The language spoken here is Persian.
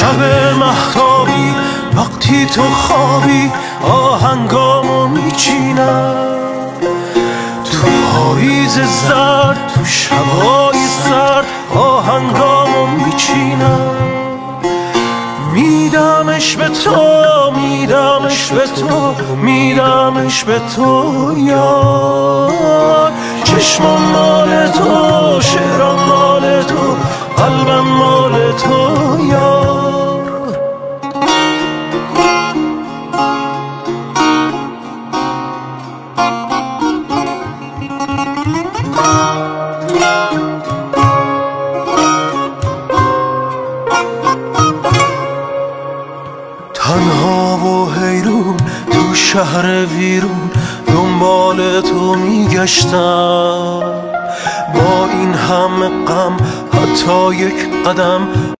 شب مهتابی وقتی تو خوابی آهنگامو میچینم تو پاییز زرد تو شبای سرد آهنگامو میچینم میدمش به تو میدمش به تو میدمش به تو یار چشمم مال تو شعرم مال تو قلبم مال تو یار تنها و حیرون تو شهر ویرون دنبال تو میگشتم با این همه غم حتی یک قدم